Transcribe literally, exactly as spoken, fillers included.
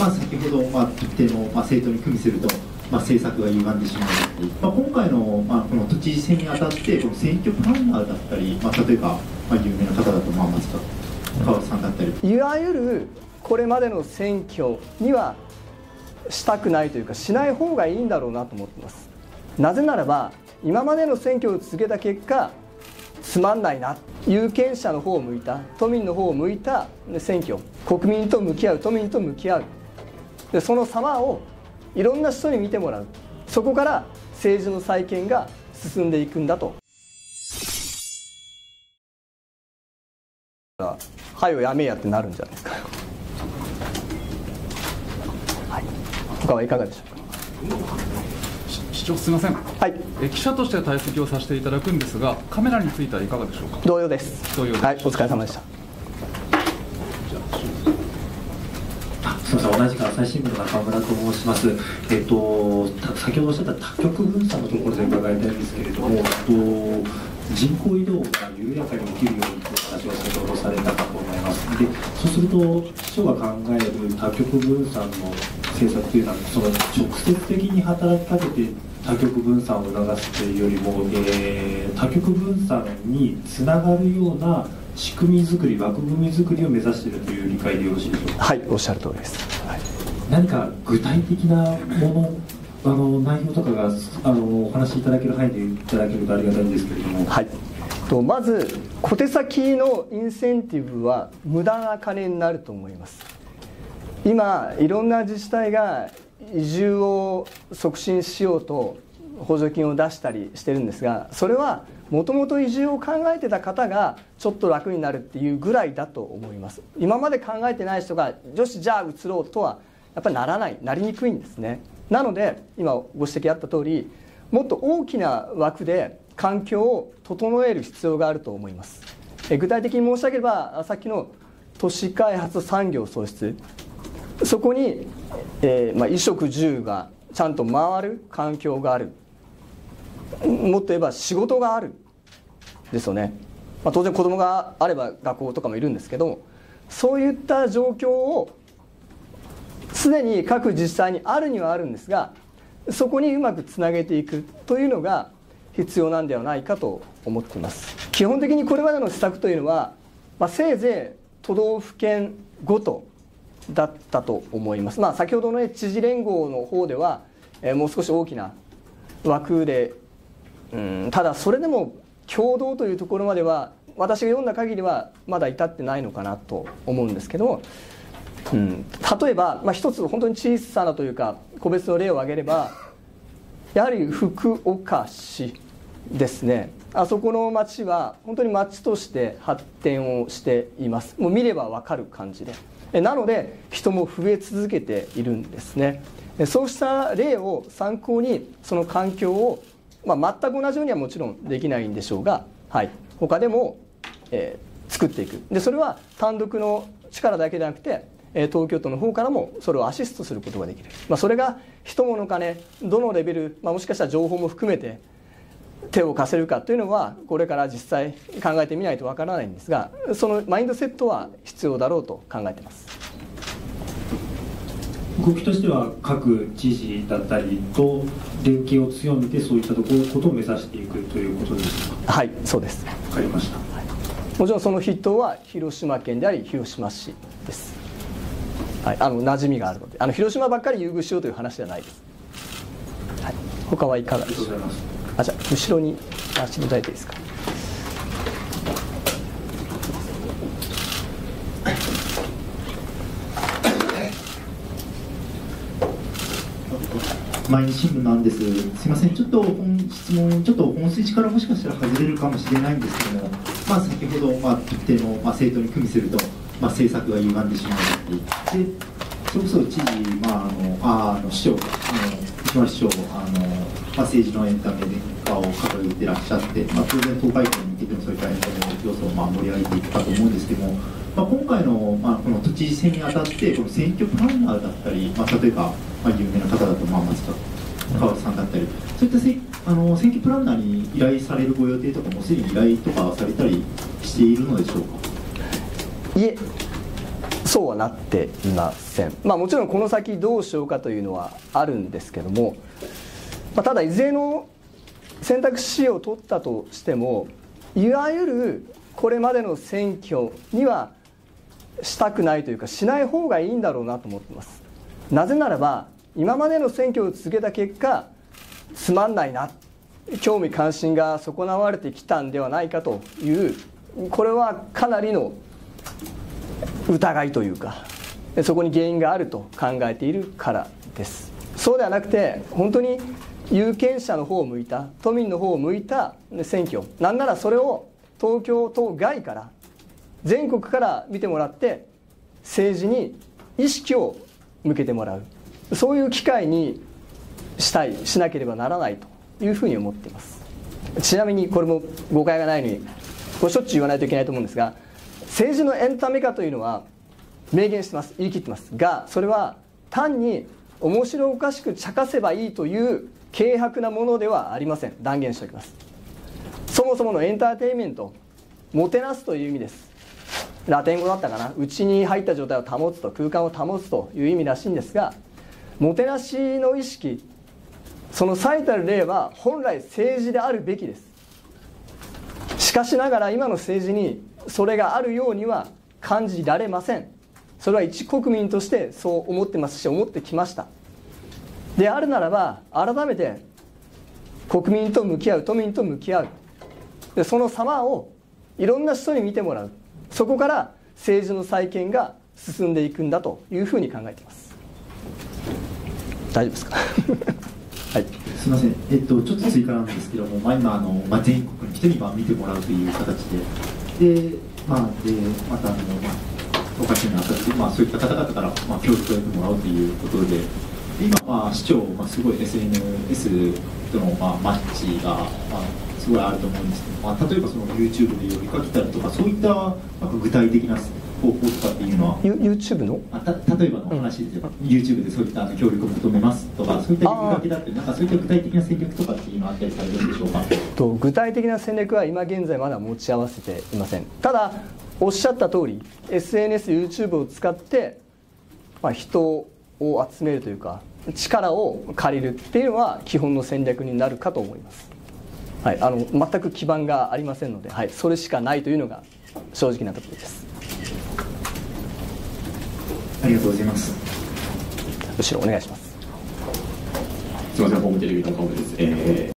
まあ、先ほど、まあ、特定の、まあ、政党に組みすると、まあ、政策が歪んでしまうだったり、まあ、今回の、まあ、この都知事選にあたってこの選挙プランナーだったり、まあ、例えば、まあ、有名な方だと、まあ、松川さんだったり、 いわゆるこれまでの選挙にはしたくないというか、しない方がいいんだろうなと思っています。なぜならば今までの選挙を続けた結果、つまんないな、有権者の方を向いた、都民の方を向いた選挙、国民と向き合う、都民と向き合う、でその様をいろんな人に見てもらう、そこから政治の再建が進んでいくんだと。はよやめやってなるんじゃないですか。はい、他はいかがでしょうか。 市長、すみません、 はい、 え記者として退席をさせていただくんですが、カメラについてはいかがでしょうか。 同様です。 同様です。 はい、お疲れ様でした。 あ、すみません、同じく朝日新聞の中村と申します。えっと、先ほどおっしゃった多極分散のところで伺いたいんですけれども、えっと、人口移動が緩やかに起きるようにという話を先ほどされたかと思います。で、そうすると、市長が考える多極分散の政策というのは、その直接的に働きかけて多極分散を促すというよりも、えー、多極分散につながるような仕組み作り、枠組み作りを目指しているという理解でよろしいでしょうか。 はい、おっしゃる通りです。はい、 何か具体的なもの、あの内容とかがあのお話しいただける範囲でいただけるとありがたいんですけれども。 はい、とまず小手先のインセンティブは無駄な金になると思います。今いろんな自治体が移住を促進しようと補助金を出したりしてるんですが、それはもともと移住を考えてた方がちょっと楽になるっていうぐらいだと思います。今まで考えてない人がよしじゃあ移ろうとはやっぱりならない、なりにくいんですね。なので今ご指摘あった通り、もっと大きな枠で環境を整える必要があると思います。え具体的に申し上げれば、さっきの都市開発産業創出、そこに、えーまあ、衣食住がちゃんと回る環境がある、もっと言えば仕事があるですよね。まあ、当然子供があれば学校とかもいるんですけども、そういった状況をすでに各自治体にあるにはあるんですが、そこにうまくつなげていくというのが必要なんではないかと思っています。基本的にこれまでの施策というのは、まあ、せいぜい都道府県ごとだったと思います。まあ、先ほどの、ね、知事連合の方では、えー、もう少し大きな枠で、うん、ただそれでも共同というところまでは私が読んだ限りはまだ至ってないのかなと思うんですけども、うん、例えば、まあ、一つ本当に小さなというか個別の例を挙げれば、やはり福岡市ですね。あそこの町は本当に町として発展をしています。もう見れば分かる感じで、なので人も増え続けているんですね。そうした例を参考にその環境を、まあ、全く同じようにはもちろんできないんでしょうが、はい、他でも、えー、作っていく。でそれは単独の力だけでなくて、東京都の方からもそれをアシストすることができる。まあ、それが人物金どのレベル、まあ、もしかしたら情報も含めて手を貸せるかというのはこれから実際考えてみないとわからないんですが、そのマインドセットは必要だろうと考えています。 動きとしては各知事だったりと連携を強めてそういったところことを目指していくということですか。 はい、そうです。 わかりました。 はい、もちろんその筆頭は広島県であり広島市です。はい、あの馴染みがあるので、あの広島ばっかり優遇しようという話ではないです。はい、他はいかがでしょうか。ありがとうございます。あ、じゃあ後ろに足元いていいですか。 毎日新聞なんです。すみません、ちょっと本質問、ちょっと本筋からもしかしたら外れるかもしれないんですけども、まあ、先ほど、まあ、特定の、まあ、政党に組みすると、まあ、政策が歪んでしまうってで、それこそ知事、まあ、あのああの市長、あの石原市長、あのまあ、政治のエンタメで化を掲げていらっしゃって、まあ、当然、党外交に向けてもそういったエンタメ要素をまあ盛り上げていくかと思うんですけども、まあ、今回の、まあ、この都知事選にあたって、この選挙プランナーだったり、まあ、例えば、まあ、有名な方だと、まあ、松川さんだったり、そういったせあの選挙プランナーに依頼されるご予定とかも、すでに依頼とかされたりしているのでしょうか。 いえ、 そうはなっていません。まあもちろんこの先どうしようかというのはあるんですけども、まあ、ただいずれの選択肢を取ったとしても、いわゆるこれまでの選挙にはしたくないというか、しない方がいいんだろうなと思っています。なぜならば今までの選挙を続けた結果、つまんないな、興味関心が損なわれてきたんではないかという、これはかなりの疑いというか、そこに原因があると考えているからです。そうではなくて、本当に有権者の方を向いた、都民の方を向いた選挙、なんならそれを東京都外から全国から見てもらって、政治に意識を向けてもらう、そういう機会にしたい、しなければならないというふうに思っています。ちなみにこれも誤解がないように、これしょっちゅう言わないといけないと思うんですが、政治のエンタメ化というのは明言してます、言い切ってますが、それは単に面白おかしく茶化せばいいという軽薄なものではありません。断言しておきます。そもそものエンターテインメント、もてなすという意味です。ラテン語だったかな、内に入った状態を保つと、空間を保つという意味らしいんですが、もてなしの意識、その最たる例は本来政治であるべきです。しかしながら今の政治にそれがあるようには感じられません。それは一国民としてそう思ってますし、思ってきました。であるならば改めて国民と向き合う、都民と向き合う、でその様をいろんな人に見てもらう、そこから政治の再建が進んでいくんだというふうに考えています。大丈夫ですかはい、 すみません、えっと、ちょっと追加なんですけども、まあ、今あの、まあ、全国の人にまあ見てもらうという形で、で、まあ、でまたあの、まあ、おかしいなったり、まあ、そういった方々から、まあ、協力を得てもらうということで、で今、まあ、市長、まあ、すごい エスエヌエス との、まあ、マッチが、まあ、すごいあると思うんですけど、まあ、例えばその YouTube で呼びかけたりとか、そういったなんか具体的な方法とかっていうのは、 YouTube のあた例えばの話ですよ、うん、YouTube でそういった協力を求めますとか、そういった呼びかけだって、なんかそういった具体的な戦略とかっていうのはあったりされるんでしょうか。 と具体的な戦略は今現在まだ持ち合わせていません。ただおっしゃった通り エスエヌエス、YouTube を使って、まあ、人を集めるというか力を借りるっていうのは基本の戦略になるかと思います。はい、あの全く基盤がありませんので、はい、それしかないというのが正直なところです。 ありがとうございます。 後ろお願いします。 すみません、ホームテレビの岡本です。え